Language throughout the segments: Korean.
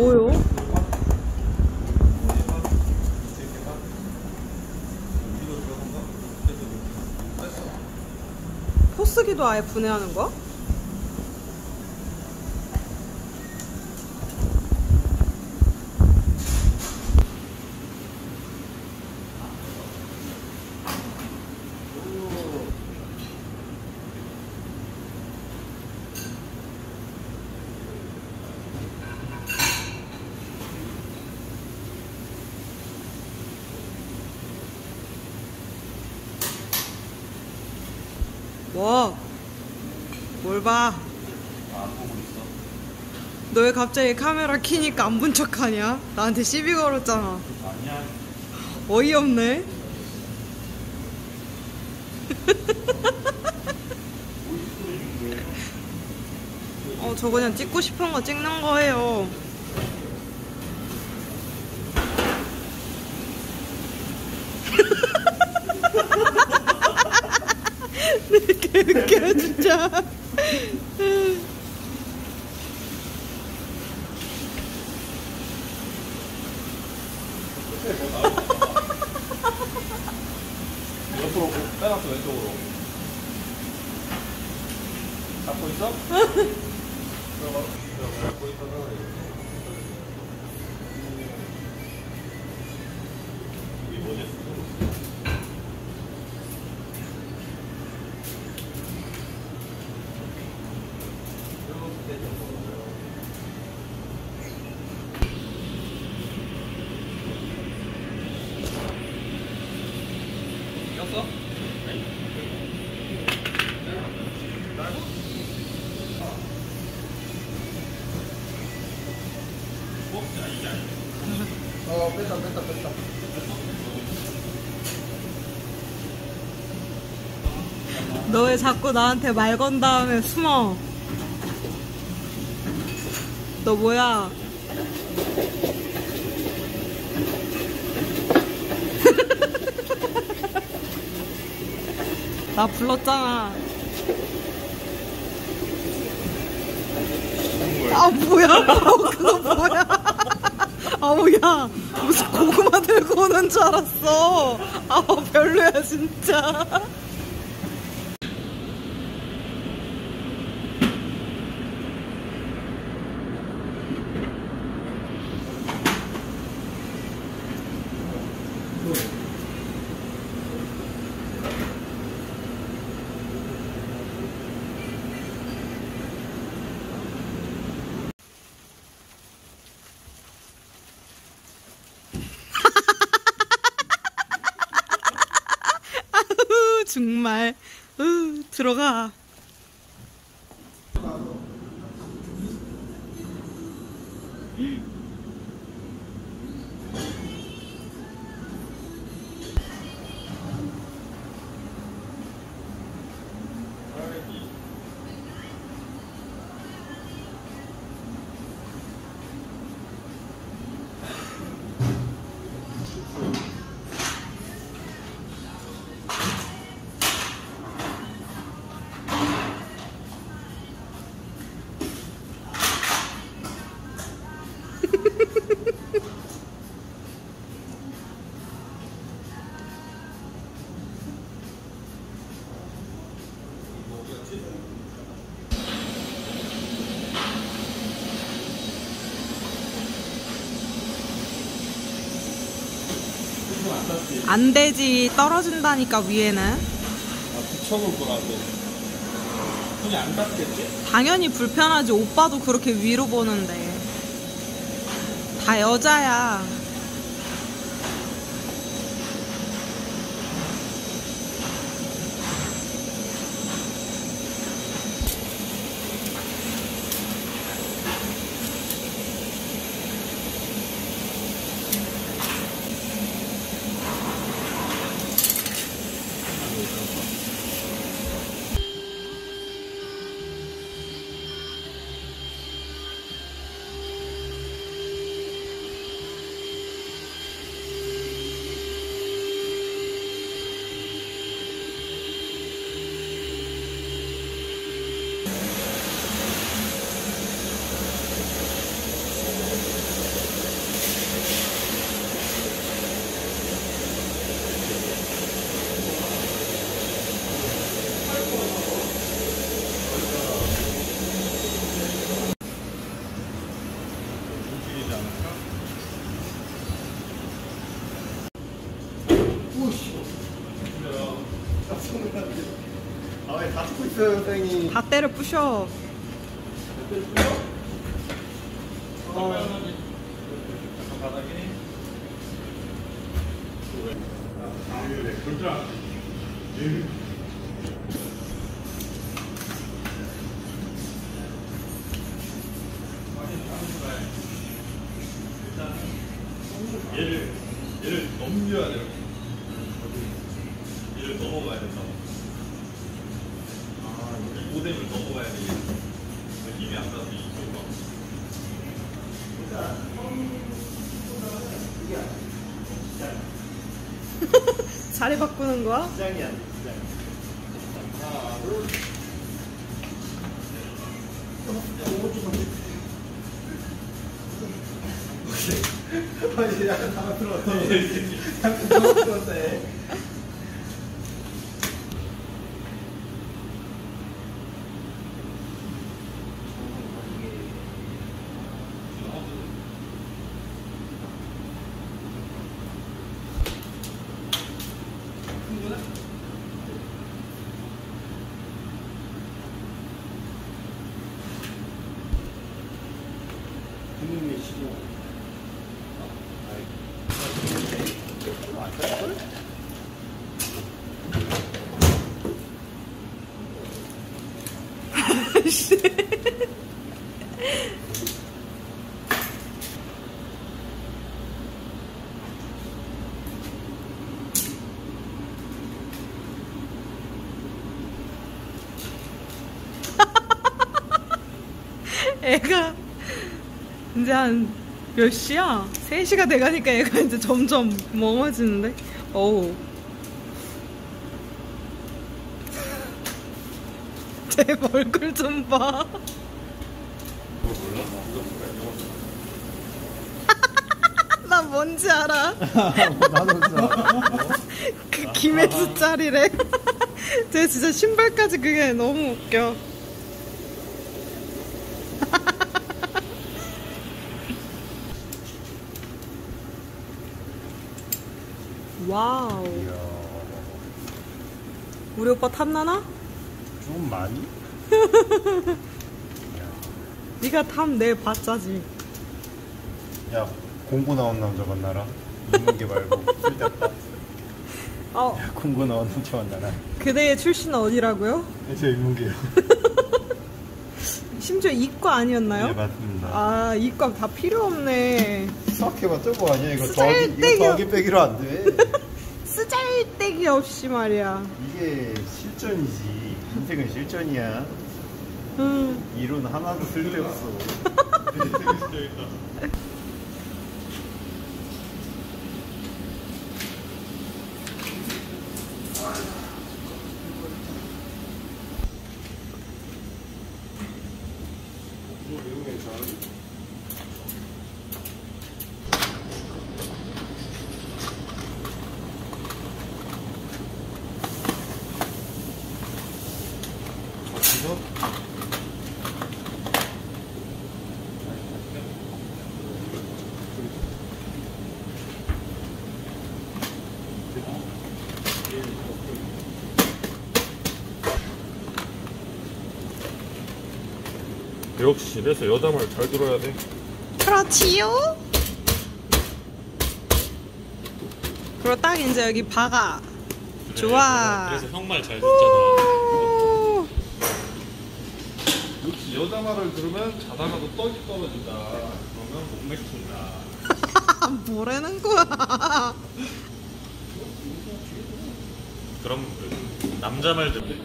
뭐요? 포스기도 아예 분해하는 거야? 뭐? 뭘 봐? 안 보고 있어. 너 왜 갑자기 카메라 켜니까 안 본 척하냐? 나한테 시비 걸었잖아. 아니야. 어이없네. 저 그냥 찍고 싶은 거 찍는 거예요. 개웃겨 진짜. 옆으로 빼놨어. 왼쪽으로 잡고 있어? 잡고 있어서 이게 뭐지? 꼈어? 뺐다. 너 왜 자꾸 나한테 말 건 다음에 숨어? 너 뭐야? 나 불렀잖아. 아 뭐야? 그거 뭐야? 아 뭐야? 무슨 고구마 들고 오는 줄 알았어. 아 별로야 진짜. 정말 들어가. 안 되지. 떨어진다니까 위에는. 붙여놓을 거라고. 손이 안 닿겠지? 당연히 불편하지. 오빠도 그렇게 위로 보는데. 다 여자야. 아왜 다 찍고 있어요 선생님. 다 때려 부셔. 바닥에. 얘를 넘겨야 돼요. 얘를 넘어가야 된다고. 이 모뎀을 넘어가야 돼. 힘이 안 나서 이쪽으로. 자리 바꾸는 거야? 시장이 아니야. 시장. 하나, 둘. 아니 약간 당황스러웠어. 약간 당황스러웠어. 국민의 시도. 애가 이제 한 몇 시야? 3시가 돼가니까 애가 이제 점점 멍해지는데? 어우. 제 얼굴 좀 봐. 나 뭔지 알아. 나도 그 김혜수 짤이래. 쟤 진짜 신발까지 그게 너무 웃겨. 와우. 이야. 우리 오빠 탐나나? 좀 많이? 네가 탐 내봤자지. 야 공고 나온 남자 만나라. 인문계 말고 쓸데없다. 공고 나온 남자 만나라. 그대의 출신은 어디라고요? 저 인문계요. 심지어 이과 아니었나요? 네 맞습니다. 아, 이과 다 필요 없네. 생각해봐 저거 아니야 이거 쓰잘데기 더하기 빼기로 안 돼. 쓰잘데기 없이 말이야. 이게 실전이지. 인생은 실전이야. 이론 하나도 쓸데없어. 역시 이래서 여자 말 잘 들어야 돼. 그렇지요? 그리고 딱 이제 여기 박아. 그래, 좋아. 그래서 형 말 잘 듣잖아. 오. 역시 여자 말을 들으면 자다가도 떡이 떨어진다. 그러면 못 맥힌다. 뭐라는 거야? 그럼 그 남자 말 듣는.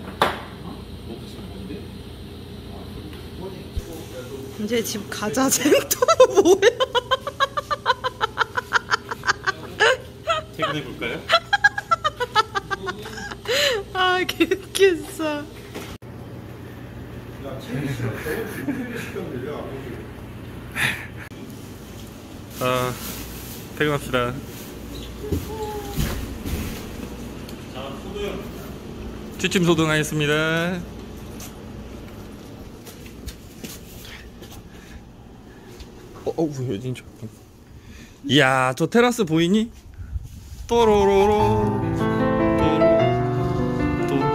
이제 집 가자. 쟤또 뭐야? 퇴근해 볼까요? 아, 개웃겼어. 아, 퇴근합시다. 자 소도형. 취침 소등하겠습니다. 어우, 여진 좋군. 이야, 저 테라스 보이니? 또로로로 또로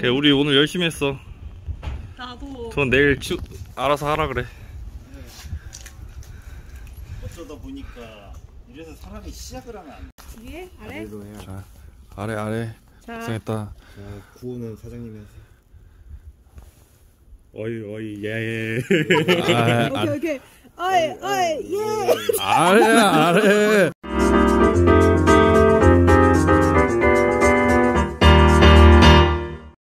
오케이, 우리 오늘 열심히 했어. 나도. 전 내일 알아서 하라 그래. 어쩌다 보니까 이래서 사람이 시작을 하면 안 돼. 위에? 아래? 아래로 해야. 자, 아래. 자. 고생했다. 자, 구호는 사장님이 하세요. 어이, 예. 오케이. 어이, 예. 아래.